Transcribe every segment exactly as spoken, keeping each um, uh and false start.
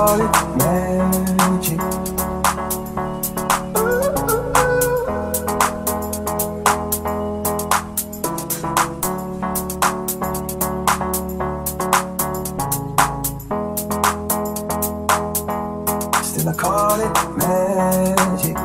call it magic. Still I call it magic.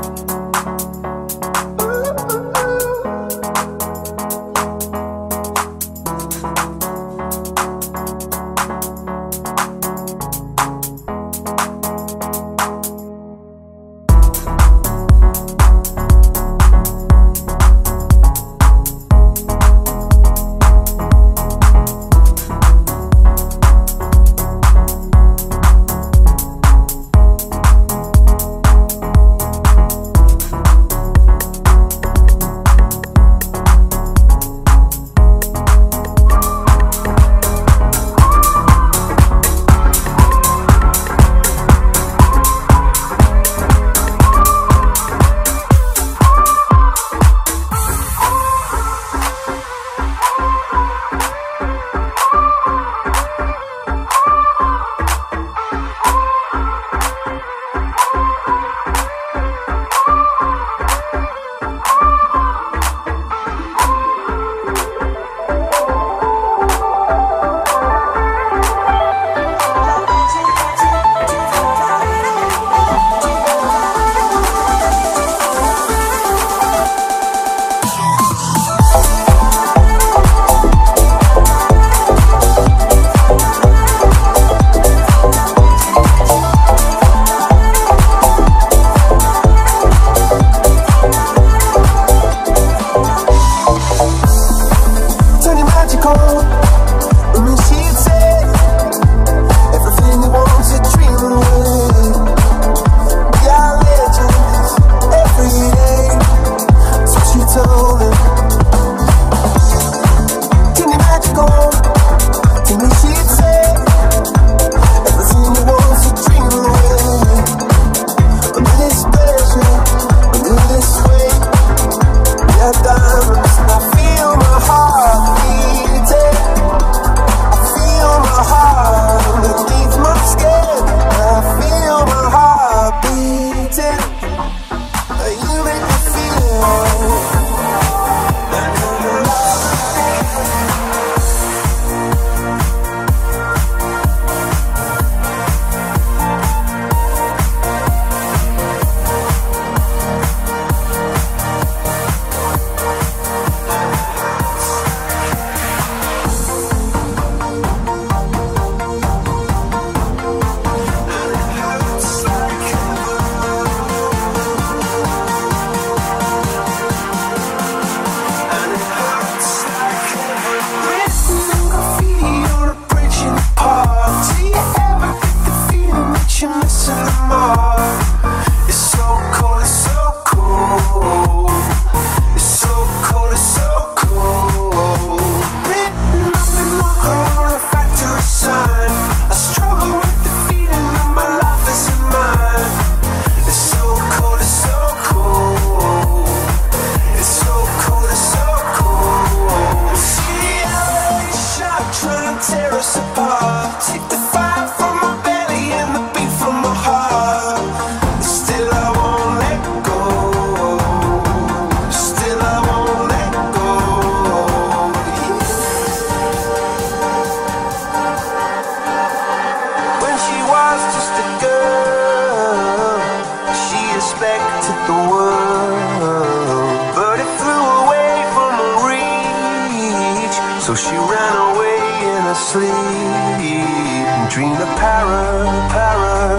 So she ran away in her sleep and dreamed of para, para,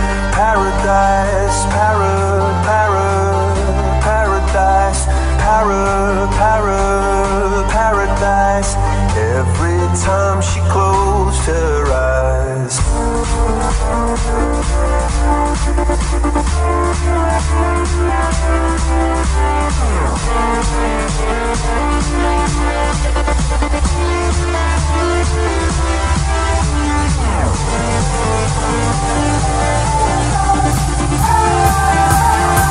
paradise, para, para, paradise, para, para, paradise. Every time she closed her eyes. Oh,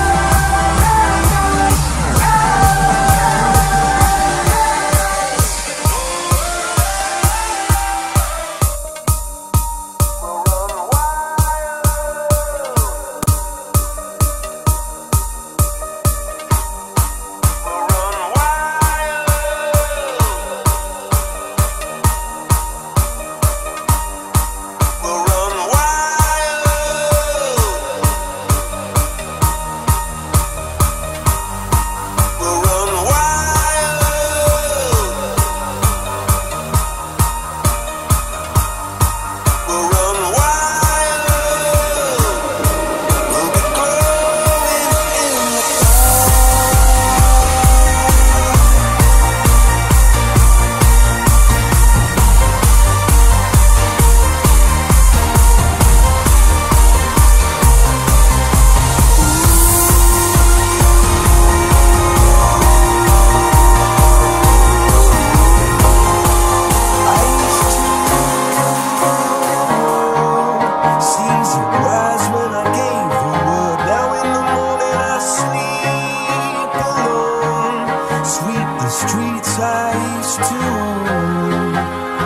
used to own.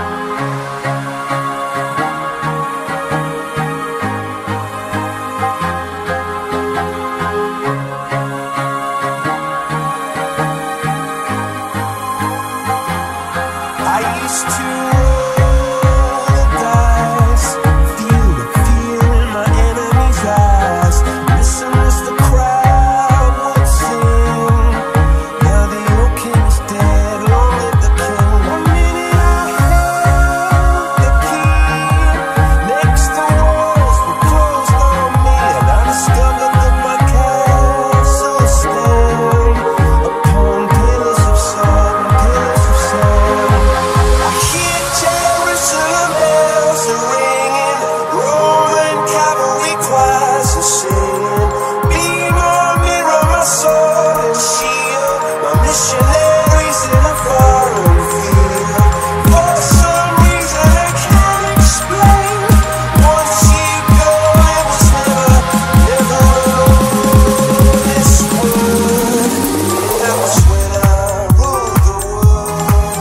I used to roll the dice, feel the fear in my enemy's eyes, listen as the crowd would sing. Now the old king is dead, long live the king. One minute I held the key, next the walls were closed on me, and I discovered that my castle stand upon pillars of sand, pillars of sand. I hear Jerusalem bells are ringing, Roman cavalry choirs are singing. Be my mirror, my sword and shield, my missionaries in a foreign field. For some reason I can't explain, once you go it was never, never alone. This world, that was when I ruled the world.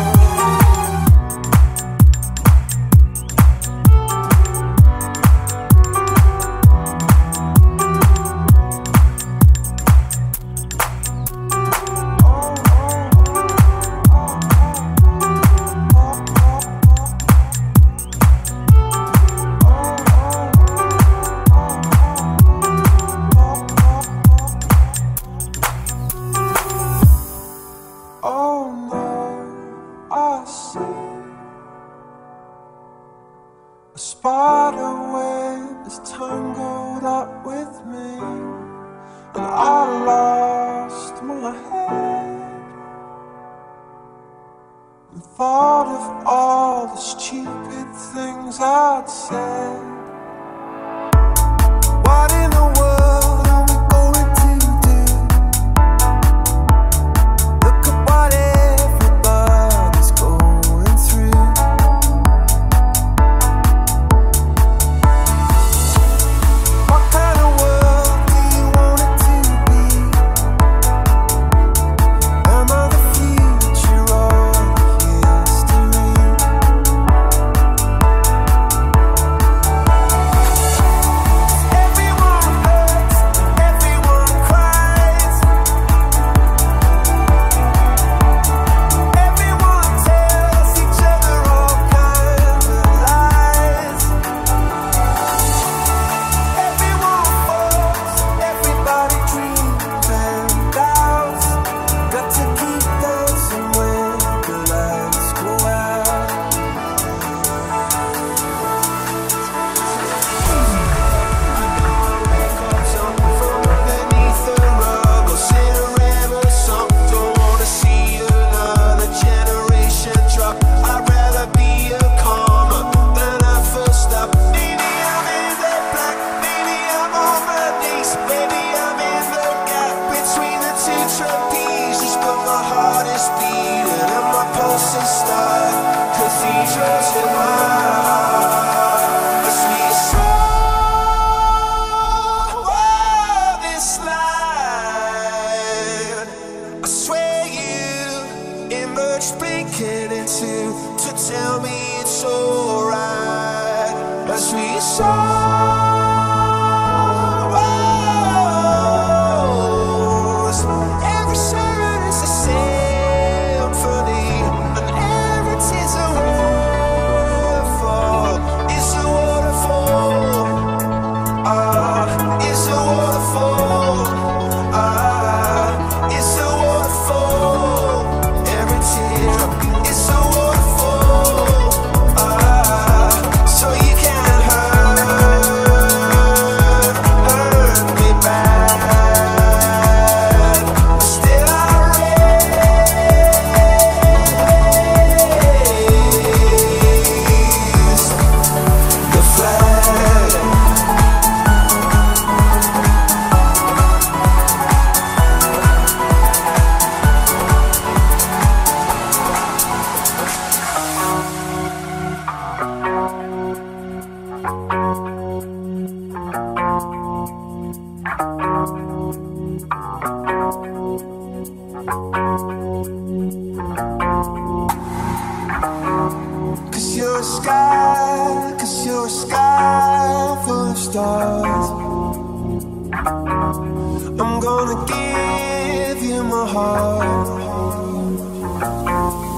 Oh no, I see a spider web is tangled up with me, and I lost my head and thought of all the stupid things I'd said. What in the world are we going to do? Look at what everybody's going through. What kind of world do you want it to be? Am I the future or the history? Everyone hurts, everyone cries, everyone tells each other all kinds of lies. Everyone falls, everybody dreams and doubts. Got to keep dancing when the lights go out. Something from underneath the rug, or sit around or something. Don't wanna see another generation drop. I'd rather be a calmer than I first stop. Maybe I'm in the black, maybe I'm on my knees, maybe I'm in the gap between the two trapezes, but my heart is beating and my pulse is starting. Cathedrals in my heart, a sweet soul of this light. I swear you emerged blinking into to tell me it's alright. A sweet soul. Every siren is a symphony, and every tear's a waterfall. It's a waterfall. Ah, it's a waterfall. Ah, it's a waterfall. Every teardrop is a waterfall. Ah, so you can't hide. Cause you're a sky, cause you're a sky full of stars. I'm gonna give you my heart.